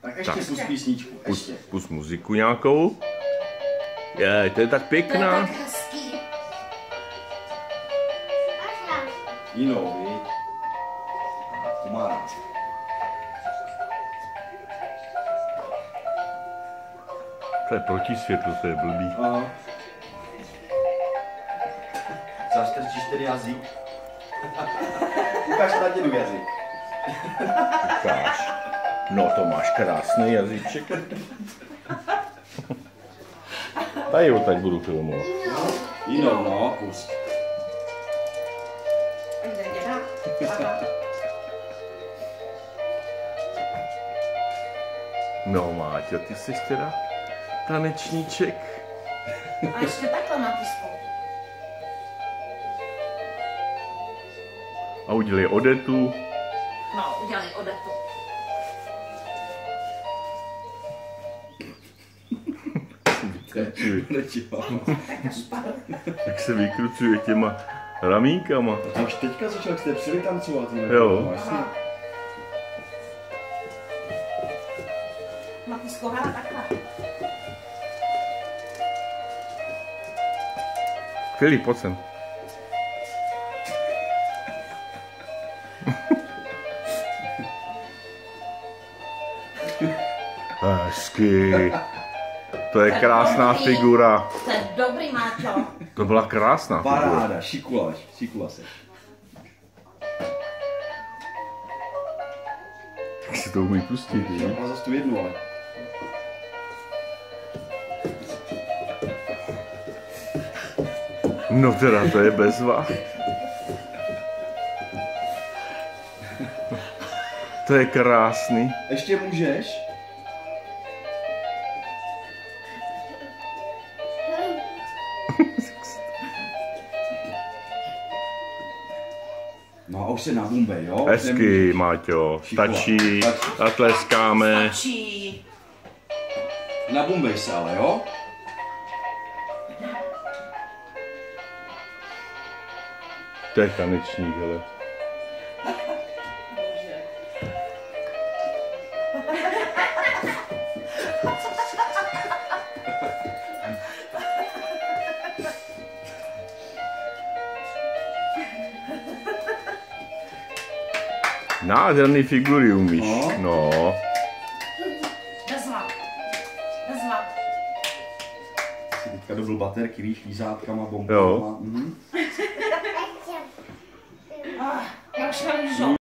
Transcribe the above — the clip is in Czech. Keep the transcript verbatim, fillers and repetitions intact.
Tak ještě pus písničku, Pus, ještě. pus muziku nějakou. Je, to je tak pěkná. To je tak hezký. Jinou, víš? To má rád. To je proti světlu, to je blbý. Aha. Zastrčíš ten jazyk. Ukáž na dědu jazyk. Ukáž. No to máš krásný jazyček. Tady ho teď budu filmovat. Jinou, no, kus. No Máťo, ty jsi teda tanečníček. A ještě takhle má písku. A udělej Odetu. No, udělej Odetu. Jak se vykrucuje těma ramínkama. A už teďka začal, jak jste přijeli tancovat. Jo. Má písku hrát takhle. Filip, pojď sem. Hezky. To je krásná figura. To je dobrý, Máťo. To byla krásná figura. Paráda, šikula, šikula se. Tak si to umí pustit, ne? A zase tu jednu, ale. No teda, to je bezva. To je krásný. Ještě můžeš? No a už se nabumbej, jo? Hezky, Máťo, stačí, zatleskáme. Stačí. Nabumbej se ale, jo? To je tanečník, hele. Nádherný figury umíš, no. Bezva. Bezva. Si teďka dobil baterky, víš, lízátkama, bombama. Jo. Mhm. Ah, já už nemůžu.